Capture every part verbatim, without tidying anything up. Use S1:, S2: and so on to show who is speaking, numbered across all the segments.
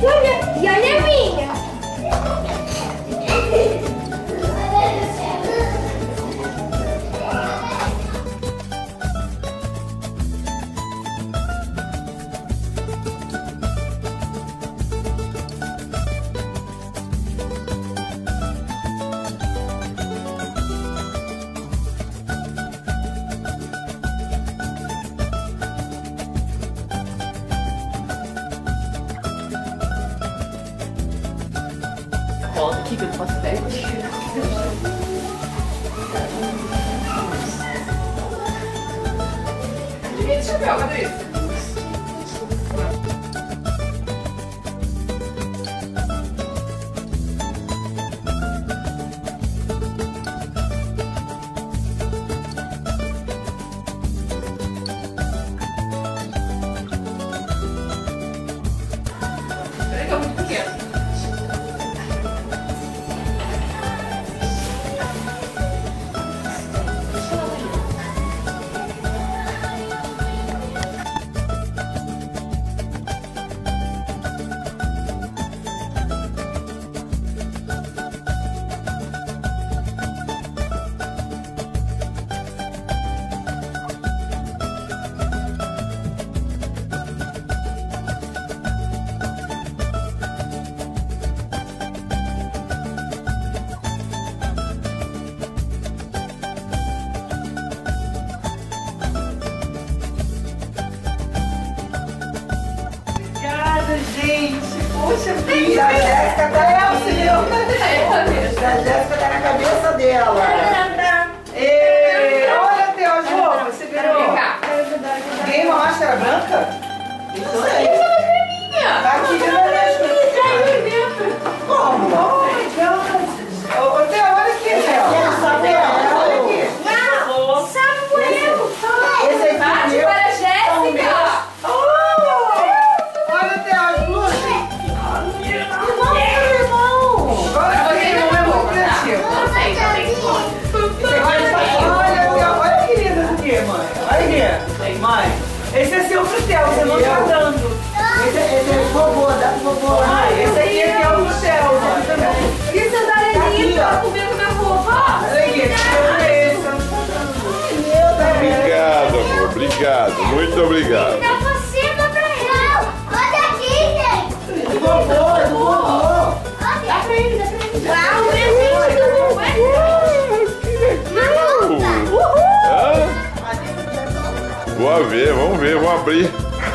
S1: olha, e olha a minha.
S2: Volta aqui que eu não posso pegar. Divide o chapéu, cadê isso? Peraí que é muito pequeno.
S3: Gente, poxa vida, a Jéssica tá no A Jéssica tá na cabeça dela. E, olha, Theo, João, você virou. Ganhei uma máscara branca? Isso aí. Tá aqui dentro. Como? Ô, Theo, olha aqui, Theo. Olha aqui.
S1: Não, Samuel.
S3: Esse aqui
S2: Bate
S3: é
S2: para a Jéssica.
S3: Mãe, esse é seu pro Theo, você não tá dando. Esse, esse é o vovô, dá pro vovô. Mãe, esse aqui é o pro Theo, mãe.
S1: Isso é da Aninha, tá comigo com minha roupa.
S3: Olha aqui, esse
S4: Obrigado, amor, obrigado, muito obrigado.
S1: Dá você pra ela. Olha aqui, gente.
S3: do vovô, é do vovô.
S1: Dá pra ele, dá pra ele. Ah, o presente do vovô.
S4: Hã? Vou ver, vamos ver, vamos abrir.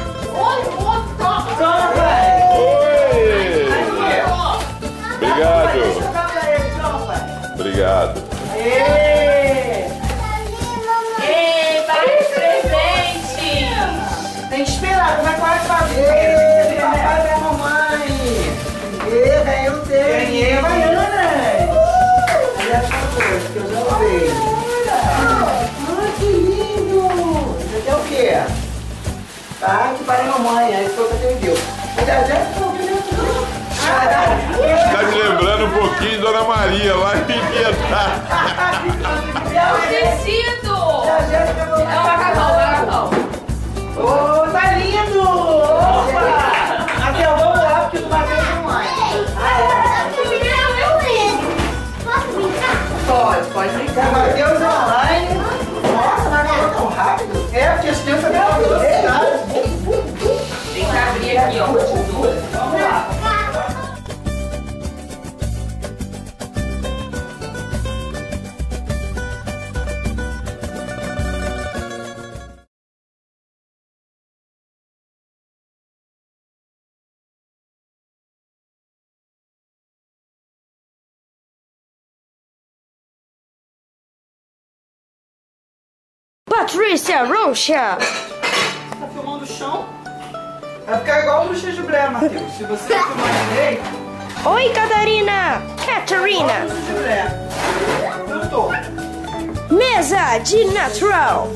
S3: Toma, pai.
S4: Oi! Obrigado.
S3: Deixa eu dar pra ele, toma, pai.
S4: Obrigado.
S3: Ê!
S2: Ei, vários presentes!
S3: Tem que esperar, vai quase fazer. Papai da mamãe. Ê, ganhei o teu. Ganhei a Baiana. Olha essa coisa que eu já usei. Ah, que lindo. Isso aqui é o quê? Tá, que para a mamãe. Aí foi o que você me deu. Já já ficou tudo.
S4: Tá me lembrando um pouquinho Dona Maria lá em Piedade.
S2: O tecido!
S3: Já já ficou.
S2: É o macacão, o macacão.
S3: Ô, tá lindo! Opa! Até eu vou lá porque do Matheus não vai.
S2: Pode, pode
S3: O
S2: brincar.
S3: Matheus online. Nossa, mas acabou tão rápido. É, porque as crianças têm uma velocidade.
S2: Tem que abrir aqui, ó, com a tesoura.
S3: Vamos lá.
S1: Patrícia Rocha.
S3: Tá filmando o chão? Vai ficar igual o Luxo de Blé, Matheus. Se você filmar direito,
S1: Oi, Catarina. Catarina.
S3: igual o Luxo de Blé. Eu tô.
S1: Mesa de natural.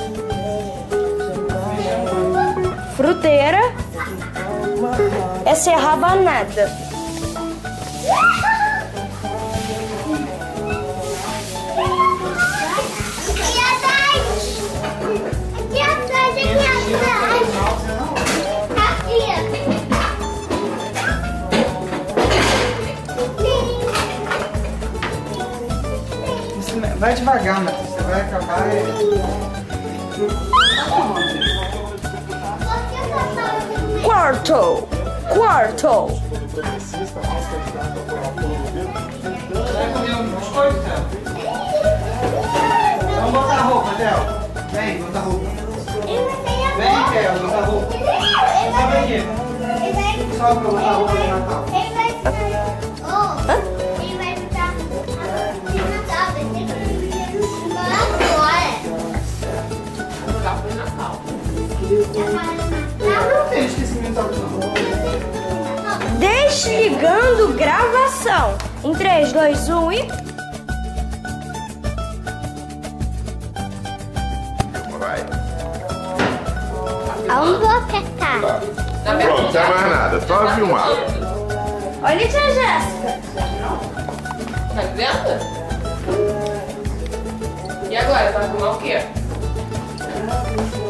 S1: Fruteira. Essa é rabanada.
S3: Vai devagar, Natal. Você vai acabar. É...
S5: Quarto. Quarto.
S3: Vai comer um biscoito, Theo? Vamos botar a roupa, Theo. Vem, bota a roupa. Vem, Theo, bota a roupa. Sobe aqui. Sobe pra botar a roupa do Natal.
S1: Ele vai ficar. Oh, ele vai ficar. De Natal, vai ter que ir agora.
S2: Natal foi Natal.
S3: Eu tenho esquecimento não.
S5: Desligando gravação. Em três, dois, um e...
S4: Vai.
S1: Vamos botar.
S4: Tá. Pronto, não tem mais nada, só filmar.
S5: Olha, tia Jéssica.
S2: Tá vendo? E agora, vai filmar o quê?